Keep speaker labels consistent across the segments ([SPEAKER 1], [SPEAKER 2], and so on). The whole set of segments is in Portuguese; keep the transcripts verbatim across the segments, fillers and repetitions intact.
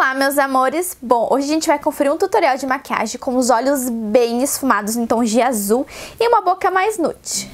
[SPEAKER 1] Olá, meus amores! Bom, hoje a gente vai conferir um tutorial de maquiagem com os olhos bem esfumados em tons de azul e uma boca mais nude.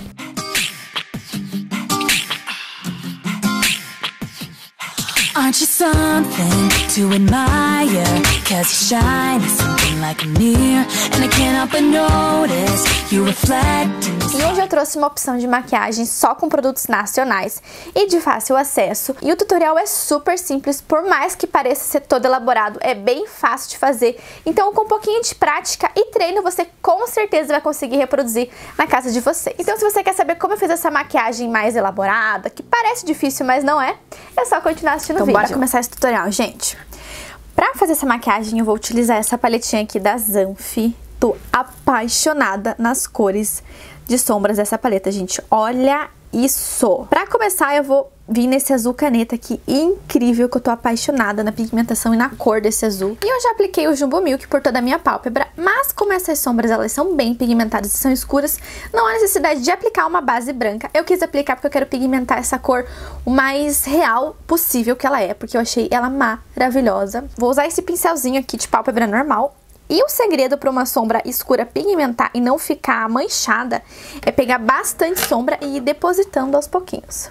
[SPEAKER 2] Aren't you something to admire? Cause you shine something like a mirror, and I can't help but notice you reflect.
[SPEAKER 1] E hoje eu trouxe uma opção de maquiagem só com produtos nacionais e de fácil acesso. E o tutorial é super simples, por mais que pareça ser todo elaborado, é bem fácil de fazer. Então com um pouquinho de prática e treino, você com certeza vai conseguir reproduzir na casa de vocês. Então se você quer saber como eu fiz essa maquiagem mais elaborada, que parece difícil, mas não é, é só continuar assistindo o vídeo. Então bora começar esse tutorial, gente. Pra fazer essa maquiagem eu vou utilizar essa paletinha aqui da Zanf. Tô apaixonada nas cores de sombras dessa paleta, gente. Olha isso! Pra começar eu vou vir nesse azul caneta aqui, incrível, que eu tô apaixonada na pigmentação e na cor desse azul. E eu já apliquei o Jumbo Milk por toda a minha pálpebra, mas como essas sombras elas são bem pigmentadas e são escuras, não há necessidade de aplicar uma base branca. Eu quis aplicar porque eu quero pigmentar essa cor o mais real possível que ela é, porque eu achei ela maravilhosa. Vou usar esse pincelzinho aqui de pálpebra normal. E o segredo para uma sombra escura pigmentar e não ficar manchada é pegar bastante sombra e ir depositando aos pouquinhos.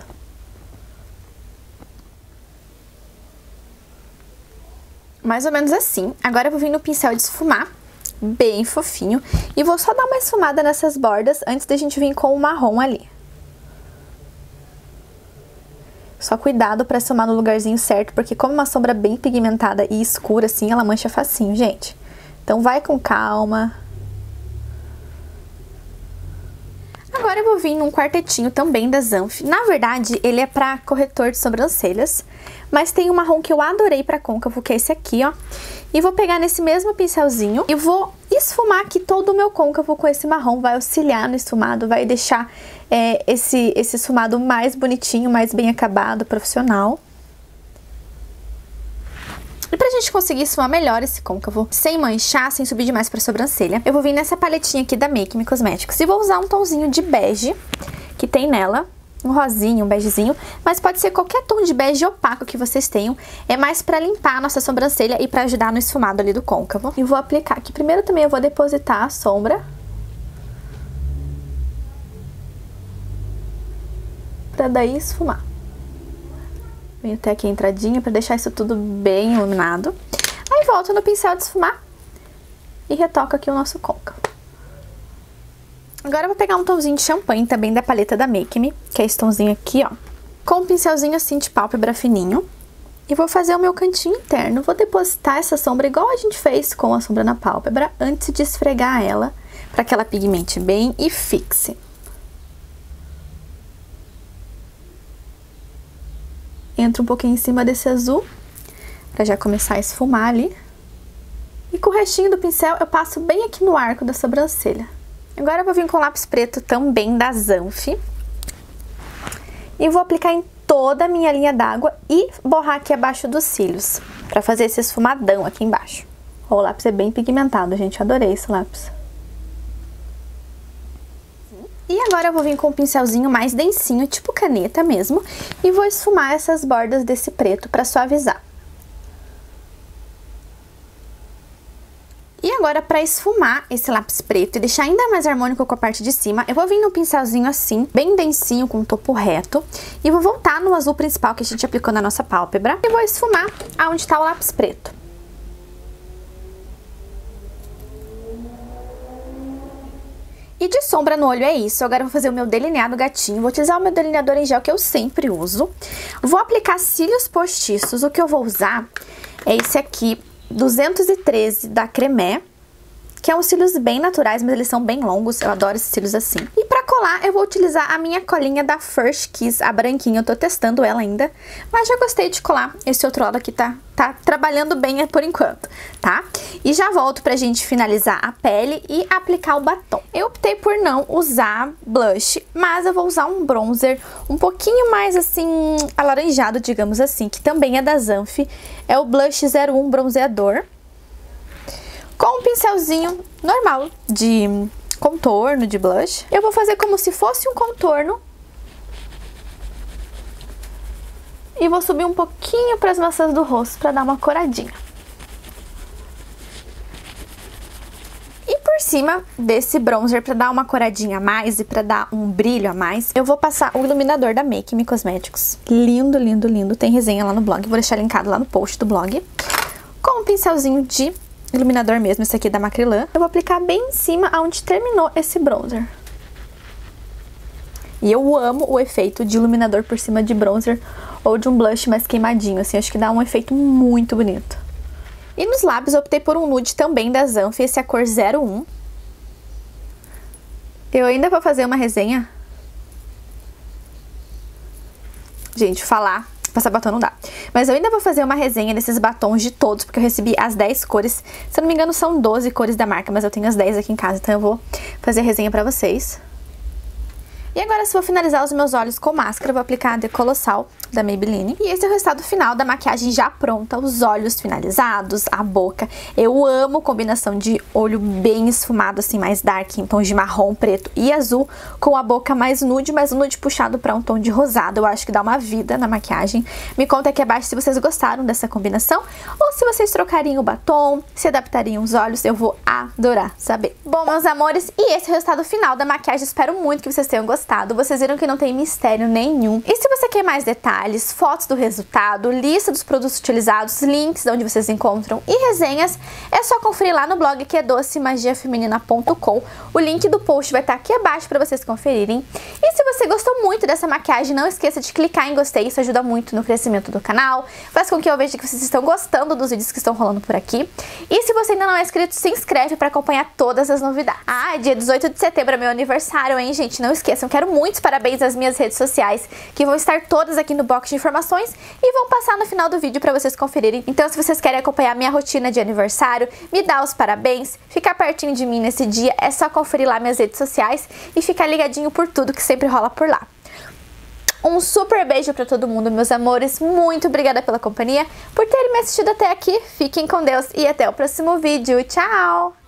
[SPEAKER 1] Mais ou menos assim. Agora eu vou vir no pincel de esfumar, bem fofinho, e vou só dar uma esfumada nessas bordas antes da gente vir com o marrom ali. Só cuidado para esfumar no lugarzinho certo, porque como uma sombra bem pigmentada e escura assim, ela mancha facinho, gente. Então vai com calma. Agora eu vou vir num quartetinho também da Zanf. Na verdade, ele é pra corretor de sobrancelhas, mas tem um marrom que eu adorei pra côncavo, que é esse aqui, ó. E vou pegar nesse mesmo pincelzinho e vou esfumar aqui todo o meu côncavo com esse marrom. Vai auxiliar no esfumado, vai deixar é, esse, esse esfumado mais bonitinho, mais bem acabado, profissional. E pra gente conseguir esfumar melhor esse côncavo, sem manchar, sem subir demais pra sobrancelha, eu vou vir nessa paletinha aqui da Make Me Cosmetics e vou usar um tomzinho de bege que tem nela, um rosinho, um begezinho, mas pode ser qualquer tom de bege opaco que vocês tenham. É mais pra limpar a nossa sobrancelha e pra ajudar no esfumado ali do côncavo. E vou aplicar aqui. Primeiro também eu vou depositar a sombra pra daí esfumar. Venho até aqui a entradinha pra deixar isso tudo bem iluminado. Aí volto no pincel de esfumar e retoco aqui o nosso côncavo. Agora eu vou pegar um tomzinho de champanhe também da paleta da Make Me, que é esse tomzinho aqui, ó. Com um pincelzinho assim de pálpebra fininho. E vou fazer o meu cantinho interno. Vou depositar essa sombra igual a gente fez com a sombra na pálpebra, antes de esfregar ela, pra que ela pigmente bem e fixe. Entra um pouquinho em cima desse azul, pra já começar a esfumar ali. E com o restinho do pincel eu passo bem aqui no arco da sobrancelha. Agora eu vou vir com lápis preto também da Zanf. E vou aplicar em toda a minha linha d'água e borrar aqui abaixo dos cílios, pra fazer esse esfumadão aqui embaixo. Ó, o lápis é bem pigmentado, gente, adorei esse lápis. E agora eu vou vir com um pincelzinho mais densinho, tipo caneta mesmo, e vou esfumar essas bordas desse preto pra suavizar. E agora pra esfumar esse lápis preto e deixar ainda mais harmônico com a parte de cima, eu vou vir no pincelzinho assim, bem densinho, com o topo reto, e vou voltar no azul principal que a gente aplicou na nossa pálpebra, e vou esfumar aonde tá o lápis preto. E de sombra no olho é isso. Agora eu vou fazer o meu delineado gatinho. Vou utilizar o meu delineador em gel que eu sempre uso. Vou aplicar cílios postiços. O que eu vou usar é esse aqui, duzentos e treze da Cremé, que é uns cílios bem naturais, mas eles são bem longos. Eu adoro esses cílios assim. E pra colar, eu vou utilizar a minha colinha da First Kiss, a branquinha. Eu tô testando ela ainda, mas já gostei de colar. Esse outro lado aqui tá, tá trabalhando bem por enquanto, tá? E já volto pra gente finalizar a pele e aplicar o batom. Eu optei por não usar blush, mas eu vou usar um bronzer um pouquinho mais assim, alaranjado, digamos assim, que também é da Zanf. É o Blush zero um Bronzeador. Com um pincelzinho normal de contorno, de blush. Eu vou fazer como se fosse um contorno. E vou subir um pouquinho para as maçãs do rosto para dar uma coradinha. cima desse bronzer, pra dar uma coradinha a mais e pra dar um brilho a mais, eu vou passar o iluminador da Make Me Cosmetics. Lindo, lindo, lindo. Tem resenha lá no blog, vou deixar linkado lá no post do blog. Com um pincelzinho de iluminador mesmo, esse aqui da Macrylan. Eu vou aplicar bem em cima onde terminou esse bronzer. E eu amo o efeito de iluminador por cima de bronzer ou de um blush mais queimadinho, assim, acho que dá um efeito muito bonito. E nos lábios eu optei por um nude também da Zanf, esse é a cor zero um. Eu ainda vou fazer uma resenha. Gente, falar, passar batom não dá. Mas eu ainda vou fazer uma resenha desses batons de todos, porque eu recebi as dez cores. Se eu não me engano são doze cores da marca, mas eu tenho as dez aqui em casa, então eu vou fazer a resenha pra vocês. E agora, se eu vou finalizar os meus olhos com máscara, eu vou aplicar a The Colossal da Maybelline. E esse é o resultado final da maquiagem já pronta, os olhos finalizados, a boca. Eu amo combinação de olho bem esfumado, assim, mais dark, em tons de marrom, preto e azul, com a boca mais nude, mas um nude puxado pra um tom de rosado. Eu acho que dá uma vida na maquiagem. Me conta aqui abaixo se vocês gostaram dessa combinação, ou se vocês trocariam o batom, se adaptariam os olhos, eu vou adorar saber. Bom, meus amores, e esse é o resultado final da maquiagem. Espero muito que vocês tenham gostado. Vocês viram que não tem mistério nenhum. E se você quer mais detalhes, fotos do resultado, lista dos produtos utilizados, links de onde vocês encontram e resenhas, é só conferir lá no blog que é doce magia feminina ponto com. O link do post vai estar aqui abaixo para vocês conferirem. E se você gostou muito dessa maquiagem, não esqueça de clicar em gostei, isso ajuda muito no crescimento do canal, faz com que eu veja que vocês estão gostando dos vídeos que estão rolando por aqui. E se você ainda não é inscrito, se inscreve para acompanhar todas as novidades. Ah, dia dezoito de setembro é meu aniversário, hein, gente? Não esqueçam, quero muitos parabéns às minhas redes sociais, que vão estar todas aqui no box de informações e vão passar no final do vídeo para vocês conferirem. Então, se vocês querem acompanhar minha rotina de aniversário, me dar os parabéns, ficar pertinho de mim nesse dia, é só conferir lá minhas redes sociais e ficar ligadinho por tudo que sempre rola por lá. Um super beijo pra todo mundo, meus amores. Muito obrigada pela companhia, por terem me assistido até aqui. Fiquem com Deus e até o próximo vídeo. Tchau!